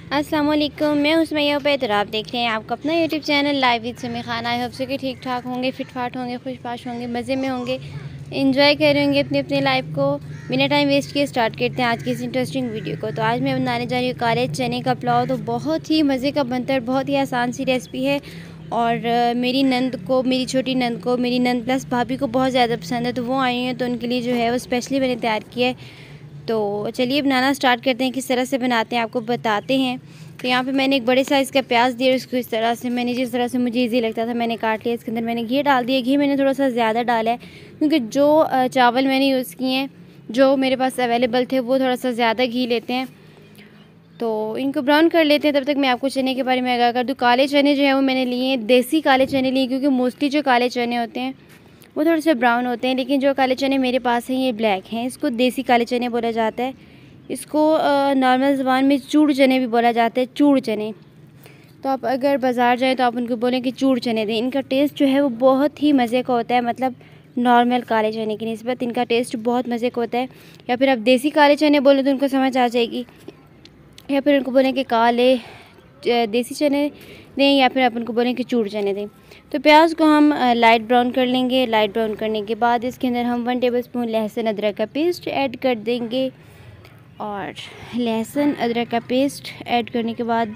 अस्सलाम वालेकुम, मैं हूं सुमैया उबैद और आप देख रहे हैं आपका अपना YouTube channel live with Sumi Khan. I hope से कि ठीक ठाक होंगे, फिट फाट होंगे, खुशपाश होंगे, मज़े में होंगे, एंजॉय कर रहे होंगे अपनी अपनी लाइफ को। बिना टाइम वेस्ट किए स्टार्ट करते हैं आज की इस इंटरेस्टिंग वीडियो को। तो आज मैं बनाने जा रही हूँ काले चने का पुलाव। तो बहुत ही मज़े का बनता है, बहुत ही आसान सी रेसिपी है और मेरी नंद को, मेरी छोटी नंद को, मेरी नंद प्लस भाभी को बहुत ज़्यादा पसंद है। तो वो आई हैं, तो उनके लिए जो है वो स्पेशली मैंने तैयार किया है। तो चलिए बनाना स्टार्ट करते हैं। किस तरह से बनाते हैं आपको बताते हैं। तो यहाँ पे मैंने एक बड़े साइज़ का प्याज दिया, उसको इस तरह से मैंने जिस तरह से मुझे इजी लगता था मैंने काट लिया। इसके अंदर मैंने घी डाल दिया। घी मैंने थोड़ा सा ज़्यादा डाला है क्योंकि जो चावल मैंने यूज़ किए हैं, जो मेरे पास अवेलेबल थे, वो थोड़ा सा ज़्यादा घी लेते हैं। तो इनको ब्राउन कर लेते हैं। तब तक मैं आपको चने के बारे में आगाह कर दूँ। काले चने जो है वो मैंने लिए हैं, देसी काले चने लिए, क्योंकि मोस्टली जो काले चने होते हैं वो थोड़े से ब्राउन होते हैं, लेकिन जो काले चने मेरे पास हैं ये ब्लैक हैं। इसको देसी काले चने बोला जाता है। इसको नॉर्मल ज़बान में चूड़ चने भी बोला जाता है, चूड़ चने। तो आप अगर बाज़ार जाएँ तो आप उनको बोलें कि चूड़ चने दें। इनका टेस्ट जो है वो बहुत ही मज़े का होता है, मतलब नॉर्मल काले चने की निस्बत इनका टेस्ट बहुत मज़े का होता है। या फिर आप देसी काले चने बोलें तो उनको समझ आ जाएगी, या फिर उनको बोलें कि काले देसी चने दें, या फिर आप उनको बोलें कि चूड़ चने दें। तो प्याज को हम लाइट ब्राउन कर लेंगे। लाइट ब्राउन करने के बाद इसके अंदर हम 1 टेबलस्पून लहसुन अदरक का पेस्ट ऐड कर देंगे। और लहसुन अदरक का पेस्ट ऐड करने के बाद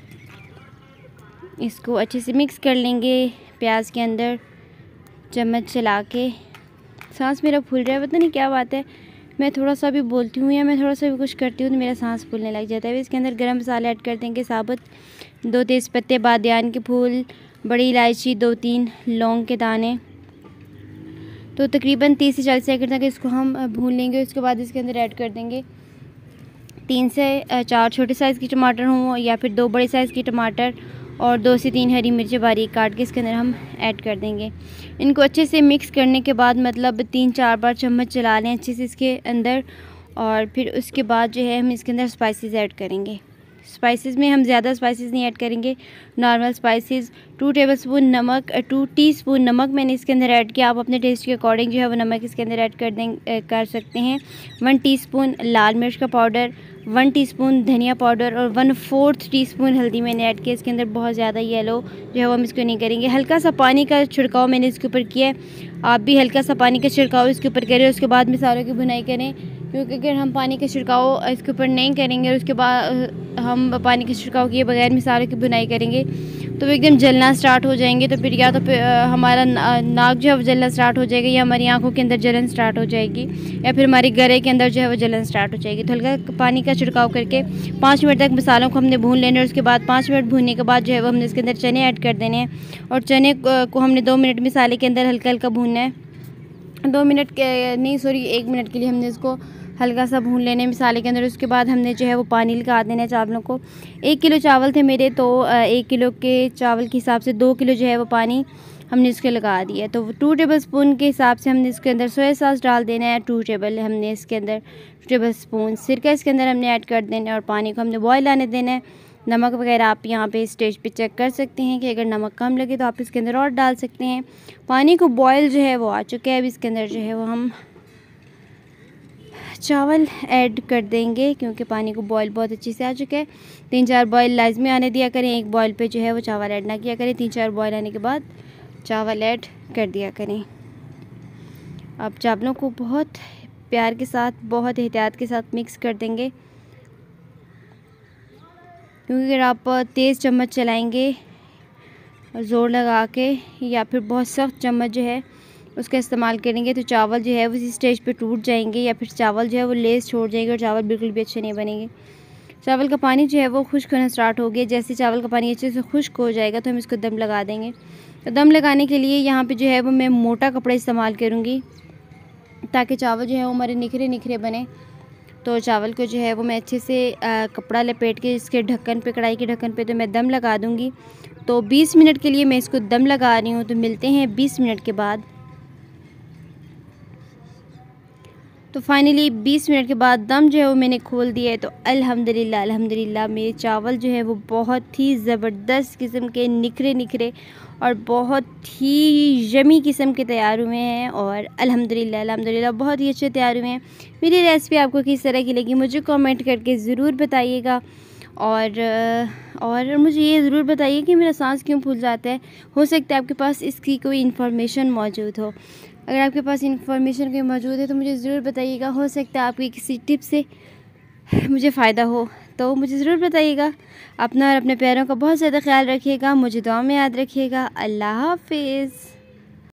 इसको अच्छे से मिक्स कर लेंगे प्याज के अंदर, चम्मच चला के। सांस मेरा फूल रहा है, पता नहीं क्या बात है। मैं थोड़ा सा भी बोलती हूँ या मैं थोड़ा सा भी कुछ करती हूँ तो मेरा सांस फूलने लग जाता है। इसके अंदर गरम मसाला ऐड कर देंगे साबुत, 2 तेज़पत्ते, बादियान के फूल, बड़ी इलायची, 2-3 लौंग के दाने। तो तकरीबन 30 से 40 सेकंड तक इसको हम भून लेंगे। उसके बाद इसके अंदर ऐड कर देंगे 3 से 4 छोटे साइज़ की टमाटर हों, या फिर 2 बड़े साइज़ की टमाटर, और 2 से 3 हरी मिर्चें बारीक काट के इसके अंदर हम ऐड कर देंगे। इनको अच्छे से मिक्स करने के बाद, मतलब 3-4 बार चम्मच चला लें अच्छे से इसके अंदर। और फिर उसके बाद जो है हम इसके अंदर स्पाइसेस ऐड करेंगे। स्पाइसेस में हम ज़्यादा स्पाइसेस नहीं ऐड करेंगे, नॉर्मल स्पाइसेस। 2 टेबलस्पून नमक, 2 टीस्पून नमक मैंने इसके अंदर ऐड किया। आप अपने टेस्ट के अकॉर्डिंग जो है वो नमक इसके अंदर ऐड कर सकते हैं। 1 टीस्पून लाल मिर्च का पाउडर, 1 टीस्पून धनिया पाउडर और 1/4 टीस्पून हल्दी मैंने ऐड किया। इसके अंदर बहुत ज़्यादा येलो जो है वो हम इसको नहीं करेंगे। हल्का सा पानी का छिड़काव मैंने इसके ऊपर किया है। आप भी हल्का सा पानी का छिड़काव इसके ऊपर करें, उसके बाद मसालों की भुनाई करें, क्योंकि अगर हम पानी का छिड़काव इसके ऊपर नहीं करेंगे और उसके बाद हम पानी के छिड़काव किए बगैर मसालों की भुनाई करेंगे तो वो एकदम जलना स्टार्ट हो जाएंगे। तो फिर या तो फिर हमारा नाक जो है वो जलना स्टार्ट हो जाएगा, या हमारी आंखों के अंदर जलन स्टार्ट हो जाएगी, या फिर हमारे गले के अंदर जो है वो जलन स्टार्ट हो जाएगी। तो हल्का पानी का छिड़काव करके 5 मिनट तक मसालों को हमने भून लेना है। उसके बाद 5 मिनट भूनने के बाद जो है वो हमने इसके अंदर चने ऐड कर देने हैं, और चने को हमने 2 मिनट मसाले के अंदर हल्का हल्का भूनना है। 2 मिनट के नहीं, सॉरी 1 मिनट के लिए हमने इसको हल्का सा भून लेने मसाले के अंदर। उसके बाद हमने जो है वो पानी लगा देना है चावलों को। 1 किलो चावल थे मेरे, तो 1 किलो के चावल के हिसाब से 2 किलो जो है वो पानी हमने इसके लगा दिया। तो 2 टेबलस्पून के हिसाब से हमने इसके अंदर सोया सॉस डाल देना है। 2 हमने इसके अंदर टेबलस्पून सिरका इसके अंदर हमने ऐड कर देना है, और पानी को हमने बॉयल आने देना है। नमक वगैरह आप यहाँ पे स्टेज पे चेक कर सकते हैं कि अगर नमक कम लगे तो आप इसके अंदर और डाल सकते हैं। पानी को बॉयल जो है वो आ चुका है। अब इसके अंदर जो है वो हम चावल ऐड कर देंगे, क्योंकि पानी को बॉयल बहुत अच्छे से आ चुका है। 3-4 बॉयल लाजमी आने दिया करें, एक बॉयल पे जो है वो चावल ऐड ना किया करें। 3-4 बॉयल आने के बाद चावल ऐड कर दिया करें। अब चावलों को बहुत प्यार के साथ, बहुत एहतियात के साथ मिक्स कर देंगे, क्योंकि अगर आप तेज़ चम्मच चलाएंगे ज़ोर लगा के, या फिर बहुत सख्त चम्मच जो है उसका इस्तेमाल करेंगे, तो चावल जो है वो इसी स्टेज पे टूट जाएंगे, या फिर चावल जो है वो लेस छोड़ जाएंगे और चावल बिल्कुल भी अच्छे नहीं बनेंगे। चावल का पानी जो है वो खुश्क होना स्टार्ट हो गया। जैसे चावल का पानी अच्छे से खुश्क हो जाएगा तो हम इसको दम लगा देंगे। तो दम लगाने के लिए यहाँ पे जो है वो मैं मोटा कपड़ा इस्तेमाल करूँगी, ताकि चावल जो है वो हमारे निखरे निखरे बने। तो चावल को जो है वो मैं अच्छे से कपड़ा लपेट के इसके ढक्कन पे, कढ़ाई के ढक्कन पे तो मैं दम लगा दूँगी। तो 20 मिनट के लिए मैं इसको दम लगा रही हूँ। तो मिलते हैं 20 मिनट के बाद। तो फाइनली 20 मिनट के बाद दम जो है वो मैंने खोल दिया है। तो अल्हम्दुलिल्लाह अल्हम्दुलिल्लाह मेरे चावल जो है वो बहुत ही ज़बरदस्त किस्म के निखरे निखरे और बहुत ही यमी किस्म के तैयार हुए हैं, और अल्हम्दुलिल्लाह अल्हम्दुलिल्लाह बहुत ही अच्छे तैयार हुए हैं। मेरी रेसिपी आपको किस तरह की लगी मुझे कमेंट करके ज़रूर बताइएगा। और मुझे ये ज़रूर बताइए कि मेरा सांस क्यों फूल जाता है। हो सकता है आपके पास इसकी कोई इन्फॉर्मेशन मौजूद हो। अगर आपके पास इन्फॉर्मेशन कोई मौजूद है तो मुझे ज़रूर बताइएगा। हो सकता है आपकी किसी टिप से मुझे फ़ायदा हो, तो मुझे ज़रूर बताइएगा। अपना और अपने प्यारों का बहुत ज़्यादा ख्याल रखिएगा। मुझे दुआ में याद रखिएगा। अल्लाह हाफ़िज़।